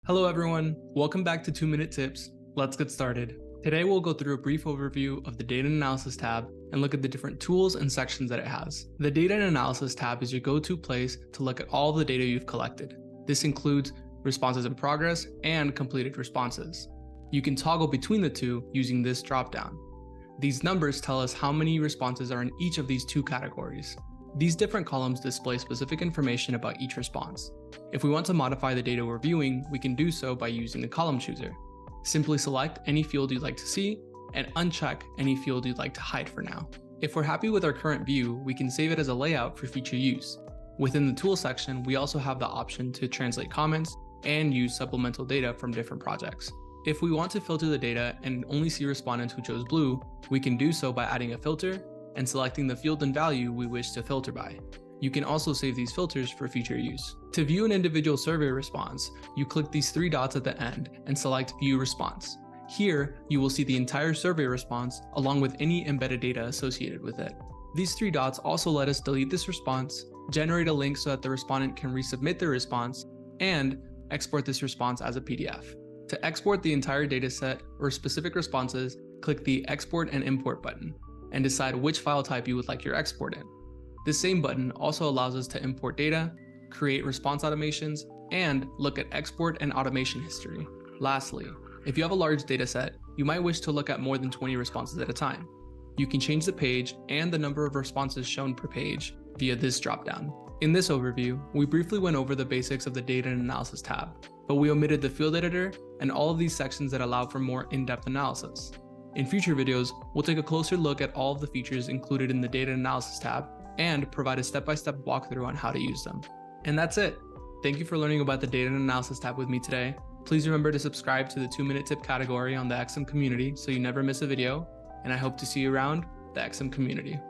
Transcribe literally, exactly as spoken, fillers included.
Hello everyone, welcome back to two minute Tips. Let's get started. Today we'll go through a brief overview of the Data and Analysis tab and look at the different tools and sections that it has. The Data and Analysis tab is your go-to place to look at all of the data you've collected. This includes responses in progress and completed responses. You can toggle between the two using this dropdown. These numbers tell us how many responses are in each of these two categories. These different columns display specific information about each response. If we want to modify the data we're viewing, we can do so by using the column chooser. Simply select any field you'd like to see and uncheck any field you'd like to hide for now. If we're happy with our current view, we can save it as a layout for future use. Within the tool section, we also have the option to translate comments and use supplemental data from different projects. If we want to filter the data and only see respondents who chose blue, we can do so by adding a filter and selecting the field and value we wish to filter by. You can also save these filters for future use. To view an individual survey response, you click these three dots at the end and select View Response. Here, you will see the entire survey response along with any embedded data associated with it. These three dots also let us delete this response, generate a link so that the respondent can resubmit their response, and export this response as a P D F. To export the entire dataset or specific responses, click the Export and Import button and decide which file type you would like your export in. This same button also allows us to import data, create response automations, and look at export and automation history. Lastly, if you have a large dataset, you might wish to look at more than twenty responses at a time. You can change the page and the number of responses shown per page via this dropdown. In this overview, we briefly went over the basics of the Data and Analysis tab, but we omitted the field editor and all of these sections that allow for more in-depth analysis. In future videos, we'll take a closer look at all of the features included in the Data Analysis tab and provide a step-by-step walkthrough on how to use them. And that's it. Thank you for learning about the Data and Analysis tab with me today. Please remember to subscribe to the two minute tip category on the X M community so you never miss a video, and I hope to see you around the X M community.